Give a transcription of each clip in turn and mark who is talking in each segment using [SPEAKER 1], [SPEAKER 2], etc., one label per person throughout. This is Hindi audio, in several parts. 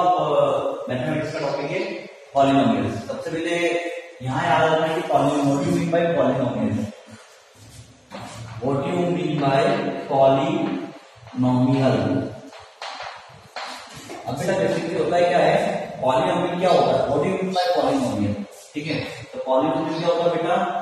[SPEAKER 1] मैथमेटिक्स का टॉपिक है पॉलिनोमियल्स। सबसे पहले यहाँ याद रखना है कि what you mean by polynomial, what you mean by polynomial. अब बेटा बेसिकली होता है क्या है, पॉलिनोमियल क्या होता है, what you mean by polynomial. ठीक है, तो पॉलिनोमियल क्या होता है बेटा,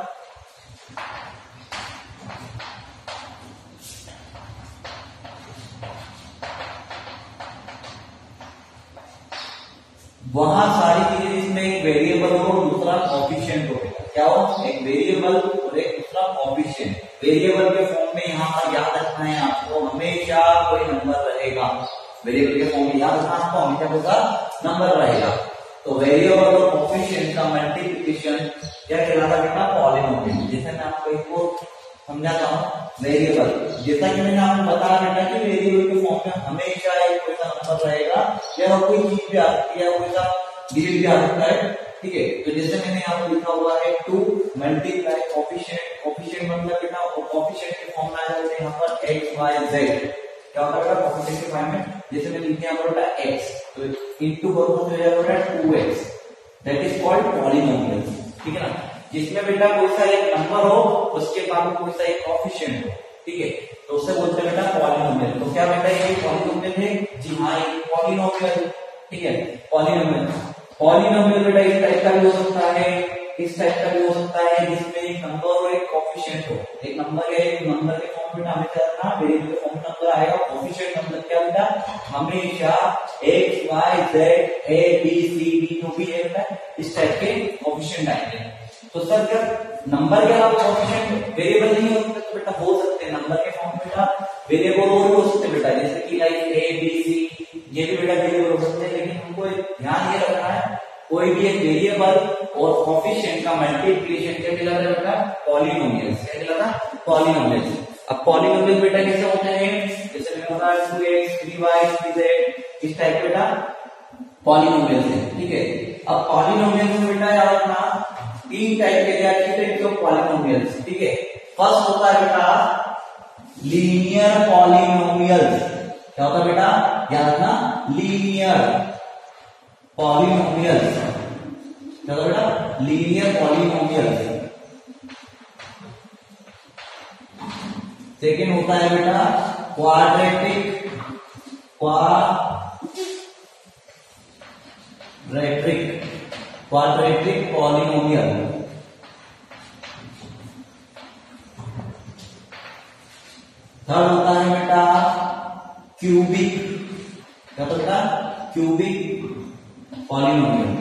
[SPEAKER 1] वहां सारी चीजें जिसमें एक वेरिएबल हो और दूसरा कॉफिशिएंट हो। क्या हो, एक वेरिएबल और एक दूसरा कॉफिशिएंट। वेरिएबल के फॉर्म में यहाँ पर याद रखना है आपको, हमेशा कोई नंबर रहेगा। वेरिएबल के फॉर्म में याद रखना आपको, हमेशा होगा नंबर रहेगा। तो वेरिएबल और कॉफिशिएंट का मल्टीप्लिकेशन क्या कहलाता बेटा, पॉलिनोमियल। जैसे मैं आपको एक समझाता हूँ, वेरिएबल जैसा कि मैंने आपको बताया बेटा कि वेरिएबल के फॉर्म में हमेशा एक कोई सा नंबर रहेगा, या कोई चीज भी आ सकती है, कोई सा डिजिट भी आ सकता है। ठीक है, तो जैसे मैंने यहाँ पर लिखा हुआ है 2 मल्टीप्लाई कॉफिशिएंट। कॉफिशिएंट मतलब बेटा, और कॉफिशिएंट के फॉर्म में आ जाते हैं यहाँ पर x y z। क्या होता है बेटा कॉफिशिएंट के फॉर्म में, जैसे मैं लिखे यहाँ पर बेटा x, तो इंटू करो तो हो जाएगा 2x, that is called polynomial. ठीक है ना, जिसमें बेटा कोई सा एक नंबर हो, उसके बाद कोई सा एक कॉफिशिएंट हो। ठीक है, तो उससे बोलते हैं बेटा पॉलिनोमियल। तो क्या बेटा ये पॉलिनोमियल है, जी हाँ ये पॉलिनोमियल। ठीक है, पॉलिनोमियल। पॉलिनोमियल बेटा इस टाइप का भी हो सकता है, इस टाइप का भी हो सकता है, जिसमें एक नंबर और एक कॉफिशिएंट हो। एक नंबर है, एक नंबर के फॉर्म में हमेशा रखना, वेरिएबल के फॉर्म में नंबर आएगा, कॉफिशिएंट मतलब क्या बेटा, हमेशा x y z a b c d जो भी है बेटा इस टाइप के कॉफिशिएंट आएंगे। तो सर जब नंबर के अलावा कॉफिशिएंट वेरिएबल नहीं हो सकते, तो बेटा हो सकते हैं नंबर के फॉर्म में बेटा वेरिएबल और भी हो सकते हैं बेटा, जैसे कि लाइक a b c ये भी बेटा वेरिएबल हो सकते हैं। लेकिन हमको ध्यान ये रखना है, कोई भी एक वेरिएबल और कॉफिशिएंट का मल्टीप्लिकेशन क्या कहलाता है बेटा, पॉलिनोमियल। क्या कहलाता, पॉलिनोमियल। अब पॉलिनोमियल बेटा कैसे होते हैं, जैसे मैंने बताया 2x 3y 3z इस टाइप बेटा पॉलिनोमियल है। ठीक है, अब पॉलिनोमियल में बेटा याद रखना 3 टाइप के पॉलिनोमियल्स। ठीक है, फर्स्ट होता है बेटा लीनियर पॉलिनोमियल्स। क्या होता है बेटा, याद रखना लीनियर पॉलिनोमियल्स। क्या होता है बेटा, लीनियर पॉलिनोमियल्स। सेकेंड होता है बेटा क्वाड्रेटिक पॉलिनोमियल। थर्ड होता है बेटा क्यूबिक। क्या होता है बेटा, क्यूबिक पॉलिनोमियल।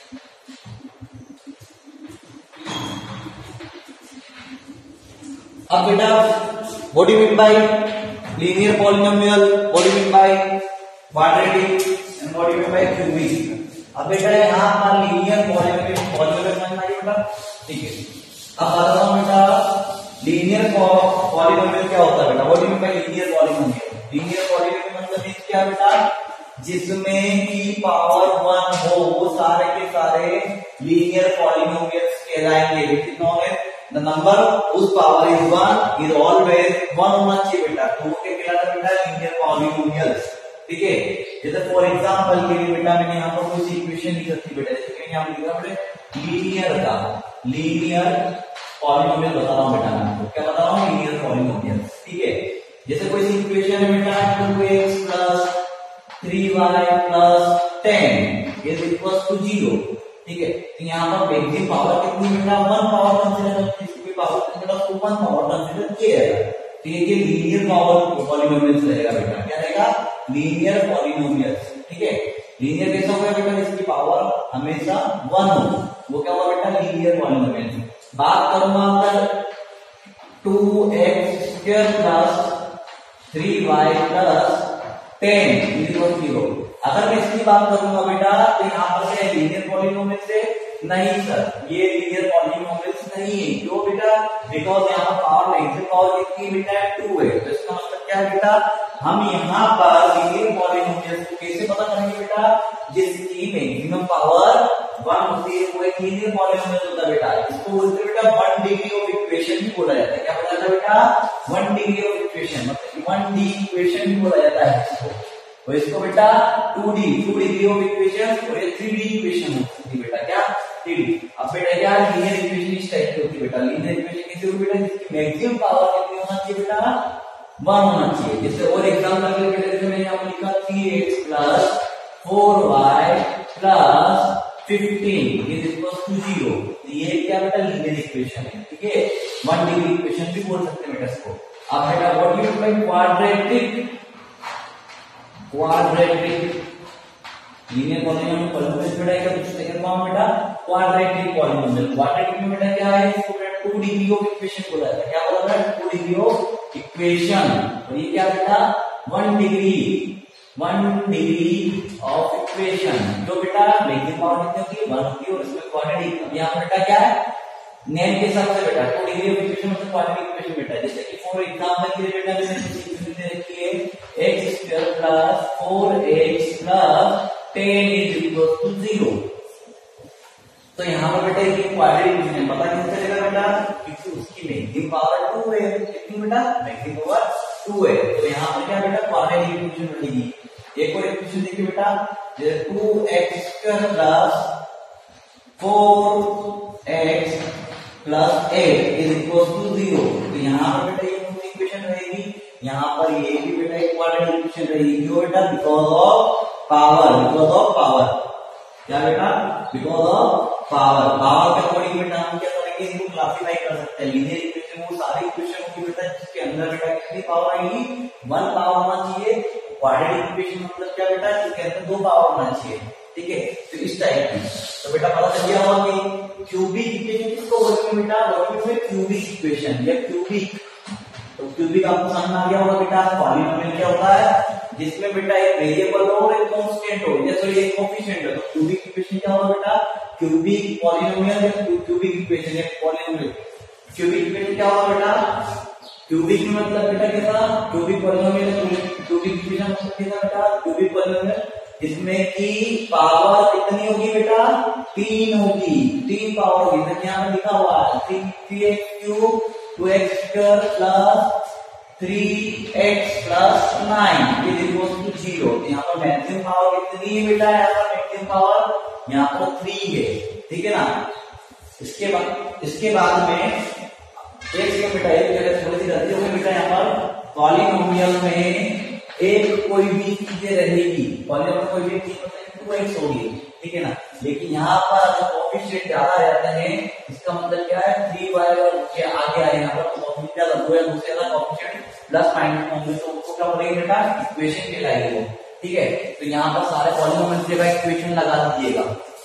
[SPEAKER 1] अब बेटा what do you mean by linear polynomial, what do you mean by quadratic and what do you mean by cubic. अब बेटा यहाँ पर लीनियर पॉलिनोमियल समझ आइए बेटा। ठीक है, अब बताता हूँ बेटा लीनियर पॉलिनोमियल क्या होता है बेटा, what do you mean by linear polynomial. Linear polynomial मतलब क्या बेटा, जिसमें की पावर 1 हो, वो सारे के सारे लीनियर पॉलिनोमियल्स कहलाएंगे। Which known as the number whose power is 1 is always 1 होना चाहिए बेटा, तो वो क्या कहलाता है बेटा, लीनियर पॉलिनोमियल्स। ठीक है, जैसे फॉर एग्जांपल के लिए बेटा मैंने यहाँ पर कोई इक्वेशन लिख रखी बेटा, जैसे मैंने यहाँ लिखा बेटा लीनियर पॉलिनोमियल बता रहा हूँ बेटा मैं आपको, क्या बता रहा हूँ, लीनियर पॉलिनोमियल। ठीक है, जैसे कोई इक्वेशन है बेटा 2x plus 3y plus 10 is equal to 0। ठीक है, तो यहाँ पर बेसिक पावर कितनी बेटा, 1 पावर कंसीडर, इसकी पावर कितना, 1 पावर कंसीडर किया जाएगा। तो ये लीनियर पावर पॉलिनोमियल्स रहेगा बेटा, क्या रहेगा, लीनियर पॉलिनोमियल्स। ठीक है, लीनियर कैसा होगा बेटा, जिसकी पावर हमेशा 1 हो, वो क्या होगा बेटा, लीनियर पॉलिनोमियल। बात करूंगा अगर 2x square plus 3y plus 10 equal 0, अगर मैं इसकी बात करूंगा बेटा, तो यहाँ पर क्या लीनियर पॉलिनोमियल से नहीं सर, ये लीनियर पॉलिनोमियल्स नहीं है। क्यों बेटा, बिकॉज यहाँ पर पावर मैक्सिमम पावर कितनी बेटा 2 है। तो इसका मतलब क्या है बेटा, हम यहाँ पर लीनियर पॉलिनोमियल्स को कैसे पता करेंगे बेटा, जिसकी मैक्सिमम पावर 1 होती है, वो एक लीनियर पॉलिनोमियल होता है बेटा। इसको बोलते हैं बेटा 1 डिग्री ऑफ इक्वेशन भी बोला जाता है। क्या बोला जाता है बेटा, 1 डिग्री ऑफ इक्वेशन, मतलब 1D इक्वेशन भी बोला जाता है इसको। और इसको बेटा 2D डिग्री ऑफ इक्वेशन और ये 3D इक्वेशन होती है बेटा, क्या 3D। अब बेटा क्या लीनियर इक्वेशन इस टाइप की होती है बेटा। लीनियर इक्वेशन कैसे होती है बेटा, जिसकी मैक्सिमम पावर कितनी होना चाहिए बेटा, 1 होना चाहिए। जैसे और एग्जांपल के लिए बेटा मैंने यहाँ पर लिखा 3x plus 4y plus 15 is equal to 0। ये क्या बेटा लीनियर इक्वेशन है, ठीक है। 1 डिग्री इक्वेशन भी बोल सकते हैं बेटा इसको। अब बेटा what you mean quadratic linear polynomial polynomial बेटा क्या कुछ सेकंड फॉर्म बेटा क्वाड्रेटिक पॉलिनोमियल। क्वाड्रेटिक में बेटा क्या है, इसको बेटा 2 डिग्री ऑफ इक्वेशन बोला जाता है। क्या बोला बेटा 2 डिग्री ऑफ इक्वेशन। और ये क्या बेटा 1 डिग्री ऑफ इक्वेशन, जो बेटा मैक्सिमम पावर कितनी होती है 1 होती है और इसमें क्वाड्रेटिक। यहाँ बेटा क्या है नेम के हिसाब से बेटा 2 डिग्री ऑफ इक्वेशन मतलब क्वाड्रेटिक इक्वेशन बेटा। जैसे कि फॉर एग्जांपल के लिए बेटा मैंने इक्वेशन दे रखी है x square plus 4x plus 10 is equal to 0। तो यहाँ पर बेटा ये क्वाड्रेटिक इक्वेशन पता कैसे चलेगा बेटा, क्योंकि उसकी मैक्सिमम पावर 2 है। कितनी बेटा मैक्सिमम पावर 2 है। तो यहाँ पर क्या बेटा क्वाड्रेटिक इक्वेशन बनेगी। एक और इक्वेशन देखिए बेटा, जैसे 2x square plus 4x plus 8 is equal to 0। तो यहाँ पर बेटा ये कौन सी इक्वेशन रहेगी, यहाँ पर ये भी बेटा एक क्वाड्रेटिक इक्वेशन रहेगी। क्यों बेटा, बिकॉज ऑफ पावर। क्या बेटा बिकॉज ऑफ पावर के अकॉर्डिंग बेटा हम क्या करेंगे, इसको क्लासिफाई कर सकते हैं। लीनियर इक्वेशन वो सारी इक्वेशन होगी बेटा जिसके अंदर बेटा कितनी पावर आएगी 1 पावर होना चाहिए। क्वाड्रेटिक इक्वेशन मतलब क्या बेटा, इसके अंदर 2 पावर होना चाहिए, ठीक है। तो इस टाइप की तो बेटा पता चल गया होगा कि क्यूबिक इक्वेशन किसको बोलते हैं बेटा, बोलते हैं क्यूबिक इक्वेशन या क्यूबिक। तो क्यूबिक आपको समझ में आ गया होगा बेटा। पॉलिनोमियल क्या होता है, जिसमें बेटा एक वेरिएबल हो और एक कांस्टेंट हो, जैसे ये कोएफिशिएंट है। तो क्यूबिक इक्वेशन क्या होगा बेटा, क्यूबिक पॉलिनोमियल या क्यूबिक इक्वेशन या पॉलिनोमियल। क्यूबिक इक्वेशन क्या होगा बेटा, क्यूबिक मतलब बेटा कैसा, क्यूबिक पॉलिनोमियल क्यूबिक इक्वेशन मतलब कैसा बेटा, क्यूबिक पॉलिनोमियल जिसमें की पावर कितनी होगी बेटा 3 होगी, 3 पावर होगी। जैसे यहाँ पर लिखा हुआ है 3x cube 2x square plus 3x plus 9 is equal to 0। यहाँ पर मैक्सिमम पावर कितनी है बेटा, यहाँ पर मैक्सिमम पावर यहाँ पर 3 है, ठीक है ना। इसके बाद में एक सेकंड बेटा, एक जगह थोड़ी सी गलती हो गई बेटा। यहाँ पर पॉलिनोमियल में एक कोई भी चीजें रहेगी, पॉलिनोमियल कोई भी चीज मतलब 2x होगी, ठीक है ना। लेकिन यहाँ पर अगर कोएफिशिएंट ज्यादा रहते हैं, इसका मतलब क्या है 3y और उसके आगे आए यहाँ पर कोएफिशिएंट ज्यादा 2 या दूसरे का कोएफिशिएंट प्लस माइनस होंगे तो उसको क्या बोलेंगे बेटा इक्वेशन कहलाएगी वो, ठीक है। तो यहाँ पर सारे पॉलिनोमियल की जगह इक्वेशन लगा दीजिएगा।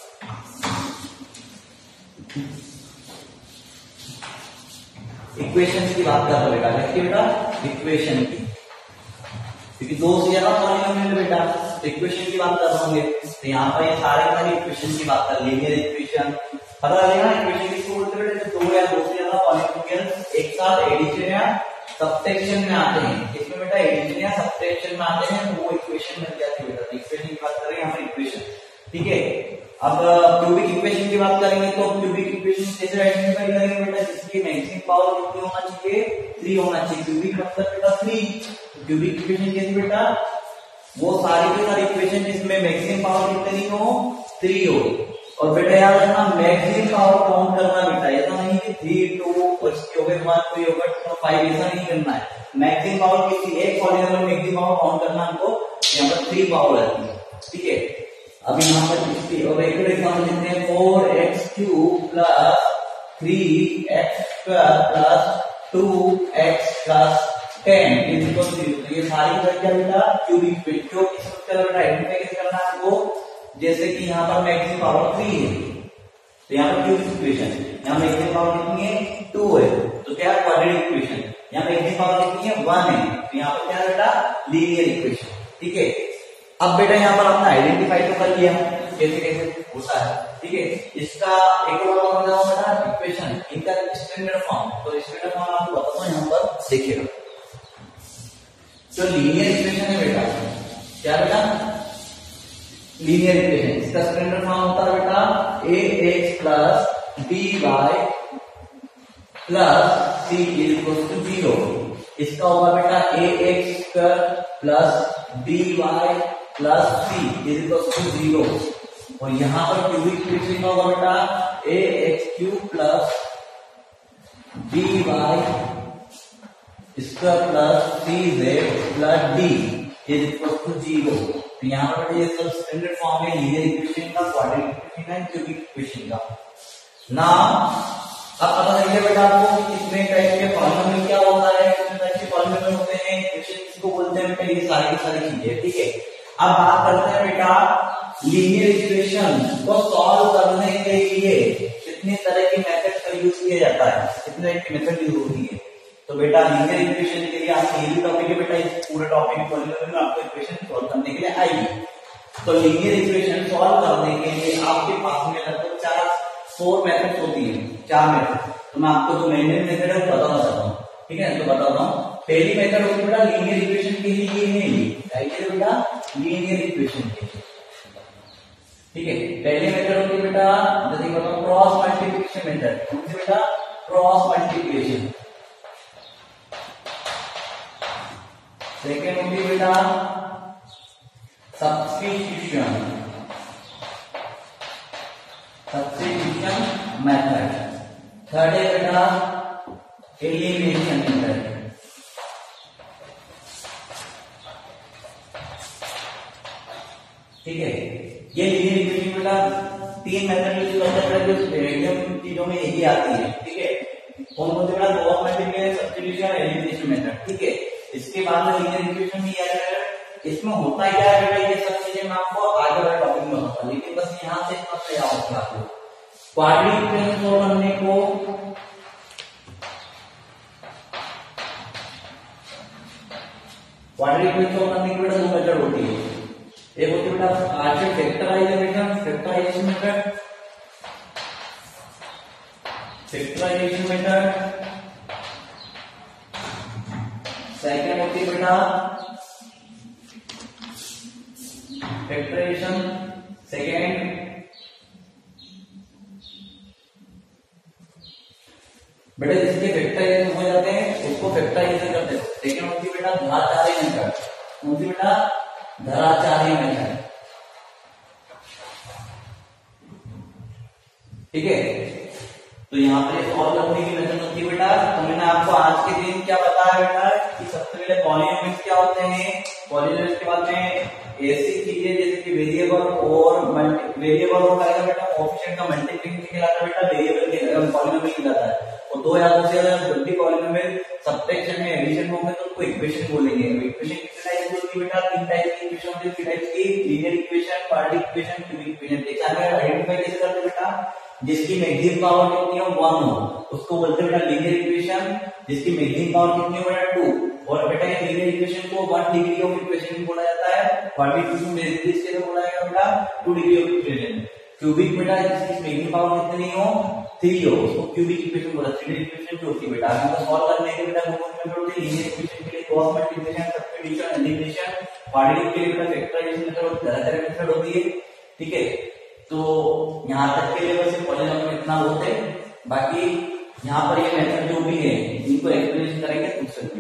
[SPEAKER 1] इक्वेशन की बात कर रहा बेटा, देखिए बेटा इक्वेशन की, क्योंकि 2 से ज्यादा पॉलिनोमियल बेटा, तो इक्वेशन की बात कर रहा हूँ। तो यहाँ पर ये सारे इक्वेशन की बात कर, लीनियर इक्वेशन पता लगेगा। इक्वेशन किसको बोलते हैं बेटा, 2 या 2 से ज्यादा पॉलिनोमियल एक साथ एडिशन या सब्ट्रैक्शन में आते हैं। इसमें बेटा एडिशन या सब्ट्रैक्शन में आते हैं तो वो इक्वेशन बन जाती है बेटा। तो इक्वेशन की बात करें यहाँ पर इक्वेशन, ठीक है। अब क्यूबिक इक्वेशन की बात करेंगे तो क्यूबिक इक्वेशन कैसे आइडेंटिफाई करेंगे बेटा, जिसकी मैक्सिमम पावर कितनी होना चाहिए 3 होना चाहिए। क्यूबिक मतलब बेटा 3। क्यूबिक इक्वेशन कैसे बेटा, वो सारी की सारी इक्वेशन जिसमें मैक्सिमम पावर कितनी हो 3 हो। और बेटा याद रखना मैक्सिमम पावर काउंट करना बेटा, ऐसा नहीं कि 3 2 और इसके हो गए 1 कोई होगा 5, ऐसा नहीं करना है। मैक्सिमम पावर किसी एक पॉलिनोमियल मैक्सिमम पावर काउंट करना हमको, यहाँ पर 3 पावर आती है, ठीक है। अभी यहाँ पर और एक एग्जाम्पल लिखते हैं 4x cube plus 3x square plus 2x plus 10 is equal to 0। तो ये सारी क्या बेटा क्यूबिक इक्वेशन जो इस बेटा आइडेंटिफाई कैसे करना है आपको, जैसे कि यहाँ पर मैक्सिमम पावर 3 है तो यहाँ पर क्यूबिक इक्वेशन, यहाँ मैक्सिमम पावर कितनी है 2 है तो क्या क्वाड्रेटिक इक्वेशन, यहाँ मैक्सिमम पावर कितनी है 1 है तो यहाँ पर क्या है बेटा लीनियर इक्वेशन, ठीक है। अब बेटा यहाँ पर आपने आइडेंटिफाई तो कर लिया कैसे कैसे होता है, ठीक है। इसका एक और बताऊं बेटा इक्वेशन, इनका स्टैंडर्ड फॉर्म, तो स्टैंडर्ड फॉर्म आपको बताता हूँ यहाँ पर देखिएगा। जो लीनियर इक्वेशन है बेटा, क्या बेटा लीनियर इक्वेशन, इसका स्टैंडर्ड फॉर्म होता है बेटा ax plus by plus c equal to 0। इसका होगा बेटा ax square plus by plus C is equal to 0 और यहाँ पर क्यूबिक इक्वेशन होगा बेटा A X cube plus B Y square plus C Z plus D is equal to 0। तो यहाँ पर ये सब स्टैंडर्ड फॉर्म है लीनियर इक्वेशन का, क्वाड्रेटिक इक्वेशन का, क्यूबिक इक्वेशन का। ना अब पता चल गया बेटा आपको कितने टाइप के पॉलिनोमियल क्या होता है, कितने टाइप के पॉलिनोमियल होते हैं, इक्वेशन किसको बोलते हैं बेटा, ये सारी की सारी चीजें। ठीक है, अब बात करते हैं बेटा लीनियर इक्वेशन को सॉल्व करने के लिए कितने तरह की मेथड का यूज किया जाता है, कितने तरह की मेथड यूज होती है। तो बेटा लीनियर इक्वेशन के लिए आपको ये भी टॉपिक है बेटा, इस पूरे टॉपिक पॉलिनोमियल में आपको इक्वेशन सॉल्व करने के लिए आएगी। तो लीनियर इक्वेशन सॉल्व करने के लिए आपके पास में लगभग 4 मेथड होती है, 4 मेथड। तो मैं आपको जो मेन मेथड है वो बताना चाहता हूँ। ठीक है, तो बताता हूँ। पहली मेथड होती है बेटा लीनियर इक्वेशन के लिए ये है, ये बेटा लीनियर इक्वेशन के लिए। ठीक है, पहली मेथड होती है बेटा जैसे बताओ क्रॉस मल्टीप्लिकेशन मेथड। कौन सी बेटा, क्रॉस मल्टीप्लिकेशन। सेकेंड होती है बेटा सब्स्टिट्यूशन, सब्स्टिट्यूशन मेथड। थर्ड है बेटा एलिमिनेशन मेथड। ठीक है, ये लीनियर इक्वेशन बेटा 3 मेथड यूज करते हैं जो रेडियम चीजों में यही आती है। ठीक है, कौन कौन से बेटा, cross multiplication, substitution, elimination method. ठीक है, इसके बाद में लीनियर इक्वेशन भी आ जाएगा। इसमें होता क्या है बेटा, ये सब चीजें मैं आपको आगे वाले टॉपिक में बताऊंगा, लेकिन बस यहाँ से इतना से याद रखना आपको। क्वाड्रेटिक इक्वेशन सॉल्व करने को क्वाड्रेटिक इक्वेशन सॉल्व करने की बेटा 2 मेथड होती है। एक होती है बेटा partial factorisation, factorisation method, factorisation method. Second होती है बेटा फैक्टराइजेशन सेकंड। बेटा जिसके फैक्टराइजेशन हो जाते हैं उसको फैक्टराइजेशन करते हैं। सेकंड होती है बेटा धराचार्य मेथड। कौन सी बेटा, धराचार्य मेथड। ठीक है, तो यहाँ पर सॉल्व करने की मेथड होती है बेटा। तो मैंने आपको आज के दिन क्या बताया बेटा कि सबसे पहले पॉलिनोमियल्स क्या होते हैं, पॉलिनोमियल्स के बाद में ऐसी चीजें जैसे कि वेरिएबल और वेरिएबल और बेटा कोएफिशिएंट का मल्टीप्लिकेशन कहलाता है बेटा, वेरिएबल के पॉलिनोमियल कहलाता है। और दो या दो से जब भी पॉलिनोमियल सब्ट्रैक्शन में एडिशन में होंगे तो उसको इक्वेशन बोलेंगे। इक्वेशन कितने टाइप की होती है बेटा, 3 टाइप की इक्वेशन होती है। 3 टाइप की, linear equation, quadratic equation, cubic equation. देखा है आइडेंटिफाई कैसे करते हैं बेटा, जिसकी मैक्सिमम पावर कितनी हो 1 हो उसको बोलते हैं बेटा लीनियर इक्वेशन, जिसकी मैक्सिमम पावर कितनी हो बेटा 2। और बेटा ये लीनियर इक्वेशन को 1 डिग्री ऑफ इक्वेशन बोला जाता है। क्वाड्रेटिक इक्वेशन बेसिकली इसके लिए बोला जाएगा बेटा 2 डिग्री ऑफ इक्वेशन। क्यूबिक बेटा जिसकी मैक्सिमम पावर कितनी हो 3 हो उसको क्यूबिक इक्वेशन बोला, 3 इक्वेशन जो होती है बेटा। आपको सॉल्व करने के बेटा कौन मेथड होती है, लीनियर इक्वेशन के लिए cross multiplication, substitution, elimination. Quadratic के लिए बेटा फैक्टराइजेशन मेथड और धराचार्य मेथड होती है। ठीक है, तो यहाँ तक के लिए बस पॉलिनोमियल इतना होते हैं। बाकी यहाँ पर ये मेथड जो भी है इनको एक्सप्लेनेशन करेंगे दूसरे